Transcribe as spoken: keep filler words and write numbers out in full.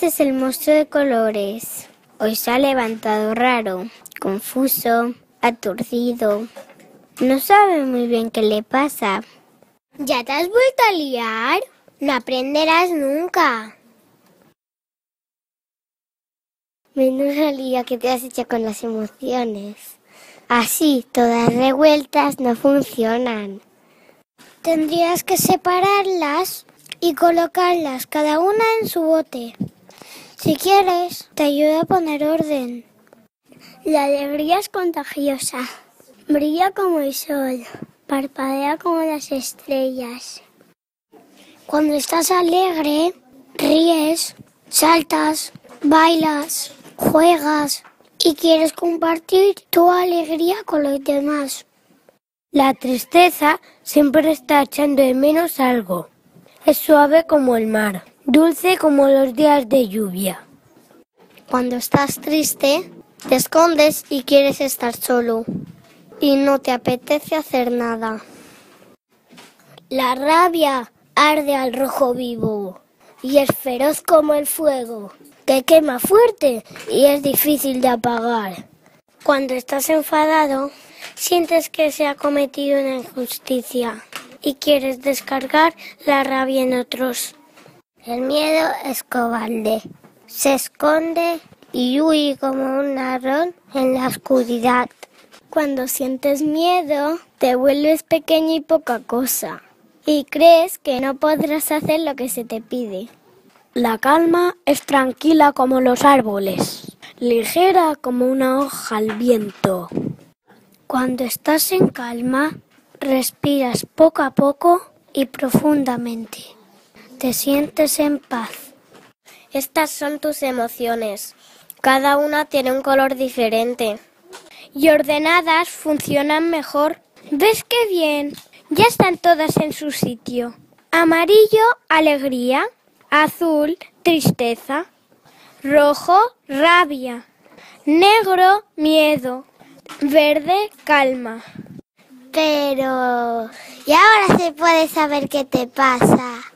Este es el monstruo de colores. Hoy se ha levantado raro, confuso, aturdido. No sabe muy bien qué le pasa. ¿Ya te has vuelto a liar? No aprenderás nunca. Menuda lía que te has hecho con las emociones. Así, todas revueltas, no funcionan. Tendrías que separarlas y colocarlas cada una en su bote. Si quieres, te ayudo a poner orden. La alegría es contagiosa. Brilla como el sol, parpadea como las estrellas. Cuando estás alegre, ríes, saltas, bailas, juegas y quieres compartir tu alegría con los demás. La tristeza siempre está echando de menos algo. Es suave como el mar, dulce como los días de lluvia. Cuando estás triste, te escondes y quieres estar solo y no te apetece hacer nada. La rabia arde al rojo vivo y es feroz como el fuego, que quema fuerte y es difícil de apagar. Cuando estás enfadado, sientes que se ha cometido una injusticia y quieres descargar la rabia en otros. El miedo es cobarde, se esconde y huye como un ladrón en la oscuridad. Cuando sientes miedo, te vuelves pequeño y poca cosa y crees que no podrás hacer lo que se te pide. La calma es tranquila como los árboles, ligera como una hoja al viento. Cuando estás en calma, respiras poco a poco y profundamente. Te sientes en paz. Estas son tus emociones. Cada una tiene un color diferente. Y ordenadas funcionan mejor. ¿Ves qué bien? Ya están todas en su sitio. Amarillo, alegría. Azul, tristeza. Rojo, rabia. Negro, miedo. Verde, calma. Pero... ¿y ahora se puede saber qué te pasa?